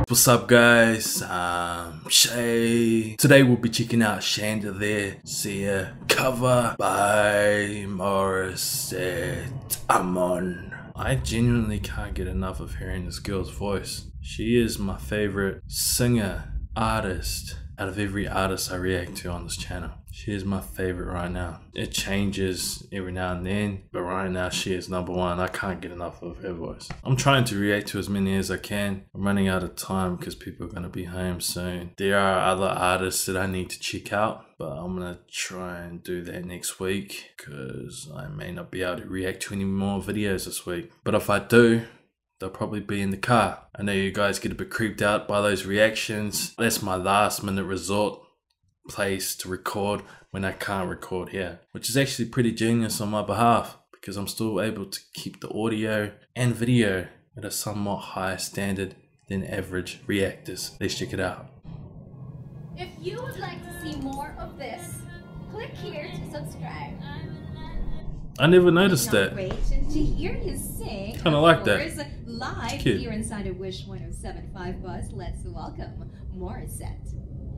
What's up guys, Shay. Today we'll be checking out Chandelier cover by Morissette Amon. I genuinely can't get enough of hearing this girl's voice. She is my favorite singer, artist, out of every artist I react to on this channel. She is my favorite right now. It changes every now and then, but right now she is number one. I can't get enough of her voice. I'm trying to react to as many as I can. I'm running out of time because people are gonna be home soon. There are other artists that I need to check out, but I'm gonna try and do that next week because I may not be able to react to any more videos this week. But if I do, they'll probably be in the car. I know you guys get a bit creeped out by those reactions. That's my last minute resort place to record when I can't record here, which is actually pretty genius on my behalf because I'm still able to keep the audio and video at a somewhat higher standard than average reactors. Let's check it out. If you would like to see more of this, click here to subscribe. I never noticed that. Great to hear you sing. Kind of like that. Live Cute. here inside of Wish 107.5 Buzz. Let's welcome Morissette.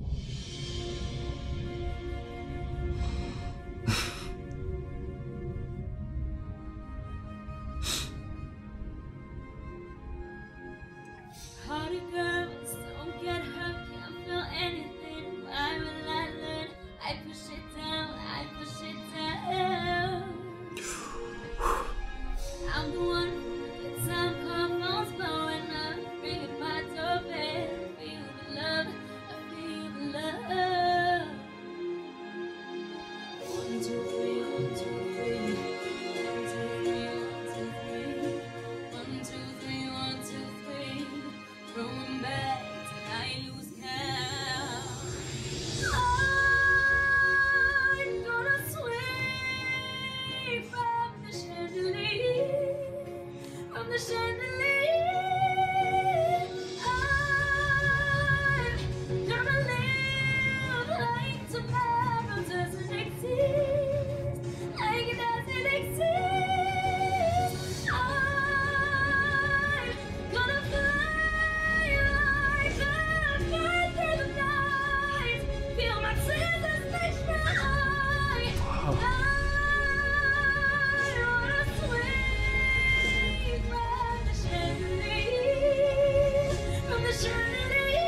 Harder girls don't get hurt, can't feel anything. Why will I learn? I push it down, I push it down. I'm the one who gets time, call phones blowing up, ringing my doorbell. Feel the love, I feel the love. 1, 2, 3, 1, 2, 3. 1, 2, 3, 1, 2, 3. 1, 2, 3, 1, 2, 3. Throwing back till I lose count. I'm gonna swing from the chandelier, from the chandelier. I'm gonna live like tomorrow doesn't exist, like it doesn't exist. I'm gonna fly like a bird through the night, feel my senses reach my eye. I wanna swing from the chandelier, from the chandelier.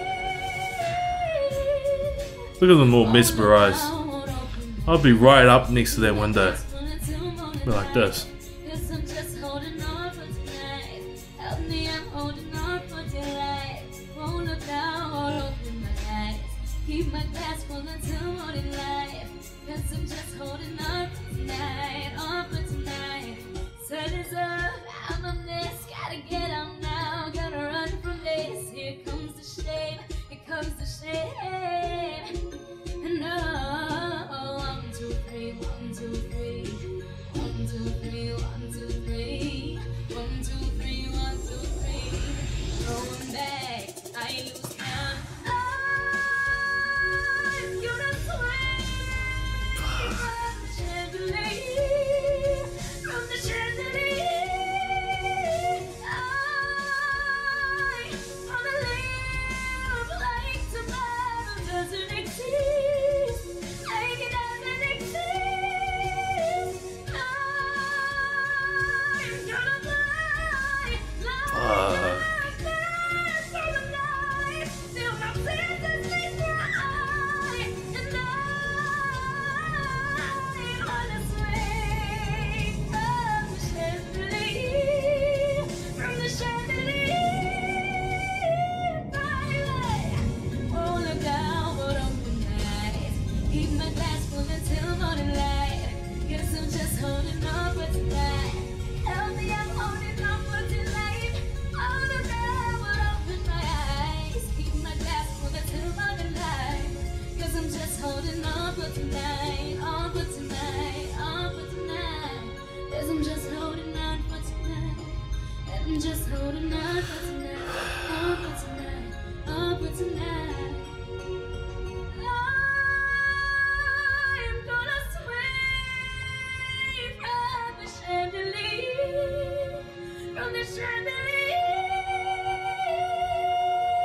Look at them all mesmerized. I'll be right up next to that window. Be like this. Guess I'm just holding on for tonight. Help me, I'm holding on for dear life. Won't look down, won't open my eyes. Keep my glass full until morning light. Guess I'm just holding on for tonight, on for tonight. Sun is up, I'm on this. Gotta get out now, gotta run from this. Here comes the shame, here comes the shame. And oh, 1, 2, 3, 1, 2, 3. 1, 2, 3, 1, 2, 3. 1, 2, 3, 1, 2, 3. Throwing back, I lose count. I'm gonna swing from the chandelier, from the chandelier. I'm gonna live like tomorrow doesn't exist, like it doesn't exist. I'm gonna fly, fly through the night, feel my senses reach my eye, and I wanna swing from the chandelier, from the chandelier. Won't look down, won't open my eyes. Keep my glass full until morning light. Guess I'm just holding on for tonight. Help me, I'm holding on for tonight. Won't look down, won't open my eyes. Keep my glass full until morning light. Guess I'm just holding on for tonight, on for tonight, on for tonight. Guess I'm just holding on for tonight. I'm just holding on for tonight, on for tonight, on for tonight. I'm gonna swing from the chandelier, from the chandelier.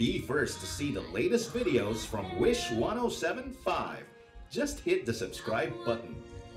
Be first to see the latest videos from Wish 107.5. Just hit the subscribe button.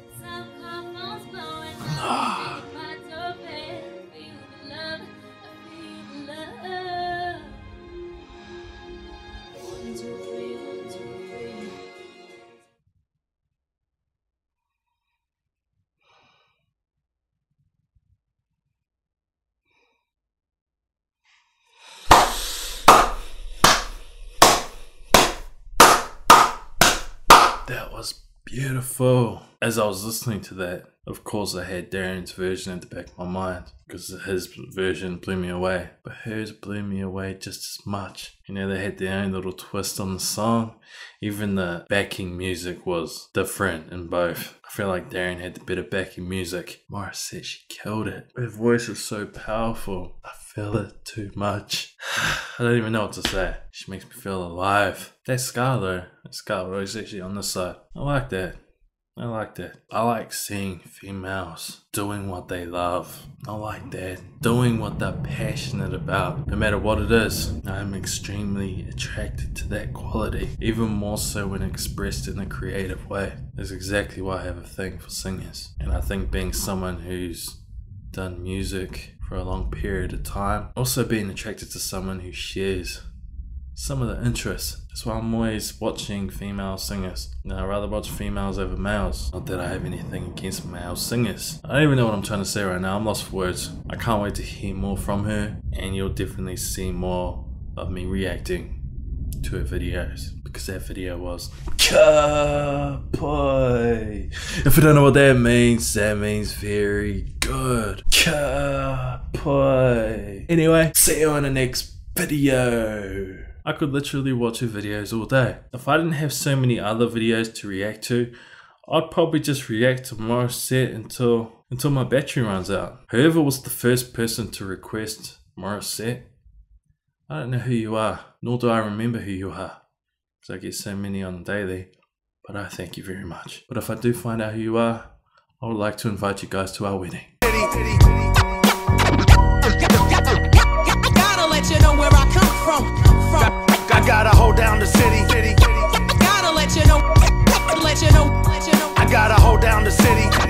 That was beautiful. As I was listening to that, of course I had Darren's version at the back of my mind because his version blew me away, but hers blew me away just as much. You know, they had their own little twist on the song. Even the backing music was different in both. I feel like Darren had the better backing music. Morissette, she killed it. Her voice was so powerful. I feel it too much. I don't even know what to say. She makes me feel alive. That scar though, that scar was actually on this side. I like that. I like that. I like seeing females doing what they love. I like that. Doing what they're passionate about, no matter what it is. I'm extremely attracted to that quality, even more so when expressed in a creative way. That's exactly why I have a thing for singers. And I think being someone who's done music for a long period of time, also being attracted to someone who shares some of the interests. That's why I'm always watching female singers. Now, I rather watch females over males. Not that I have anything against male singers. I don't even know what I'm trying to say right now. I'm lost for words. I can't wait to hear more from her, and you'll definitely see more of me reacting to her videos, because that video was Ka-poi. If you don't know what that means very good. Ka-poi. Anyway, see you on the next video. I could literally watch her videos all day. If I didn't have so many other videos to react to, I'd probably just react to Morissette until my battery runs out. Whoever was the first person to request Morissette, I don't know who you are, nor do I remember who you are, because I get so many on the daily, but I thank you very much. But if I do find out who you are, I would like to invite you guys to our wedding. Gotta let you know where I come from. I gotta hold down the city. Gotta let you know. I gotta hold down the city.